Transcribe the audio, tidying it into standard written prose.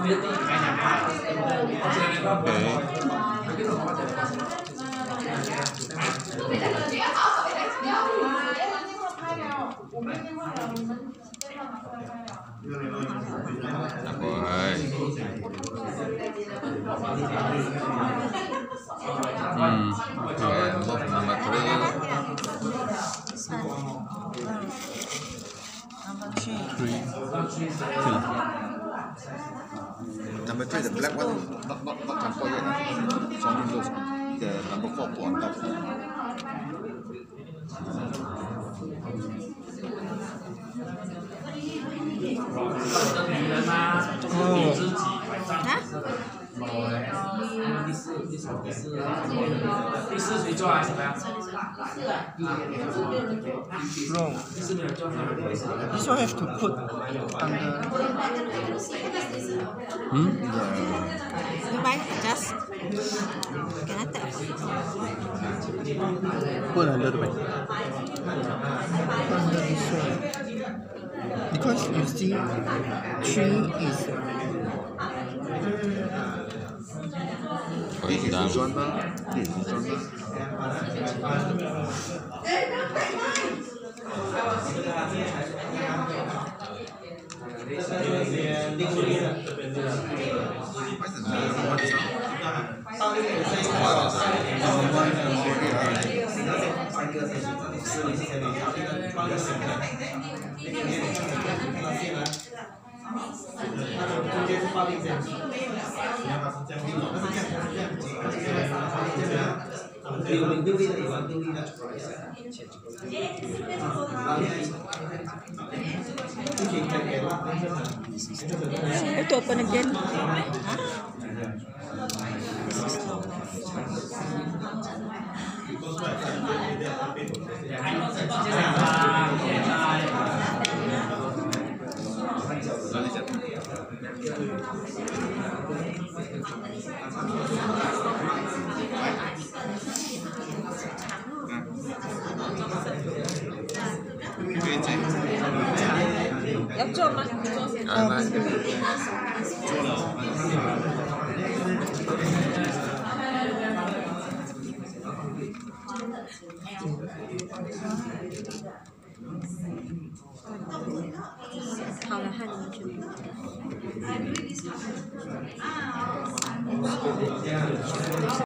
Number 3. Number 3, the black one, not temple yet. It's only those. The number 4 put on top. Wrong. This one have to put under. You buy just can I tap? Put under the bed. Under this one. Because you see, 3 is. This is genre. This is genre. Have to open again. Dốc cho mà. Hào là 2 năm chưa.